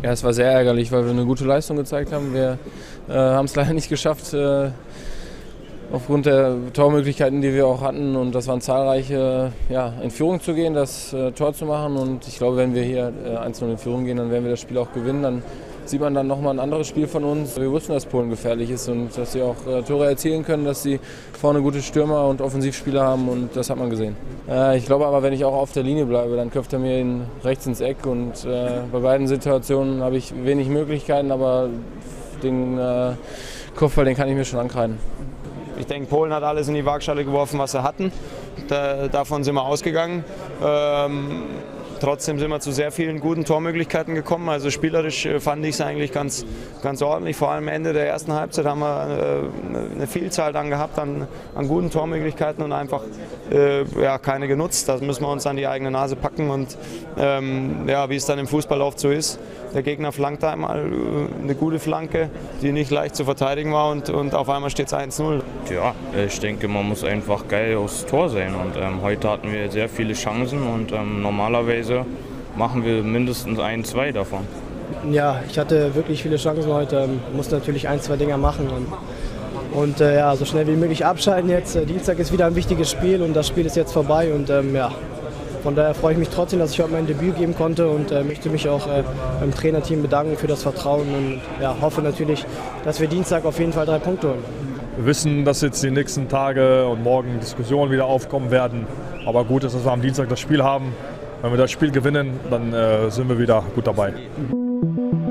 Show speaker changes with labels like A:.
A: Ja, es war sehr ärgerlich, weil wir eine gute Leistung gezeigt haben. Wir haben es leider nicht geschafft, aufgrund der Tormöglichkeiten, die wir auch hatten. Und das waren zahlreiche, in Führung zu gehen, das Tor zu machen. Und ich glaube, wenn wir hier 1-0 in Führung gehen, dann werden wir das Spiel auch gewinnen. Dann sieht man dann nochmal ein anderes Spiel von uns. Wir wussten, dass Polen gefährlich ist und dass sie auch Tore erzielen können, dass sie vorne gute Stürmer und Offensivspieler haben, und das hat man gesehen. Ich glaube aber, wenn ich auch auf der Linie bleibe, dann köpft er mir ihn rechts ins Eck, und bei beiden Situationen habe ich wenig Möglichkeiten, aber den Kopfball, den kann ich mir schon ankreiden.
B: Ich denke, Polen hat alles in die Waagschale geworfen, was sie hatten. Davon sind wir ausgegangen. Trotzdem sind wir zu sehr vielen guten Tormöglichkeiten gekommen. Also spielerisch fand ich es eigentlich ganz ordentlich. Vor allem Ende der ersten Halbzeit haben wir eine Vielzahl dann gehabt an guten Tormöglichkeiten und einfach keine genutzt. Das müssen wir uns an die eigene Nase packen. Und wie es dann im Fußball oft so ist, der Gegner flankt einmal eine gute Flanke, die nicht leicht zu verteidigen war, und auf einmal steht es 1-0.
C: Ja, ich denke, man muss einfach geil aufs Tor sein, und heute hatten wir sehr viele Chancen, und normalerweise machen wir mindestens 1-2 davon.
D: Ja, ich hatte wirklich viele Chancen heute, musste natürlich 1-2 Dinger machen und so schnell wie möglich abschalten jetzt. Dienstag ist wieder ein wichtiges Spiel und das Spiel ist jetzt vorbei, und von daher freue ich mich trotzdem, dass ich heute mein Debüt geben konnte, und möchte mich auch beim Trainerteam bedanken für das Vertrauen und hoffe natürlich, dass wir Dienstag auf jeden Fall 3 Punkte holen.
E: Wir wissen, dass jetzt die nächsten Tage und morgen Diskussionen wieder aufkommen werden, aber gut ist, dass wir am Dienstag das Spiel haben. Wenn wir das Spiel gewinnen, dann sind wir wieder gut dabei.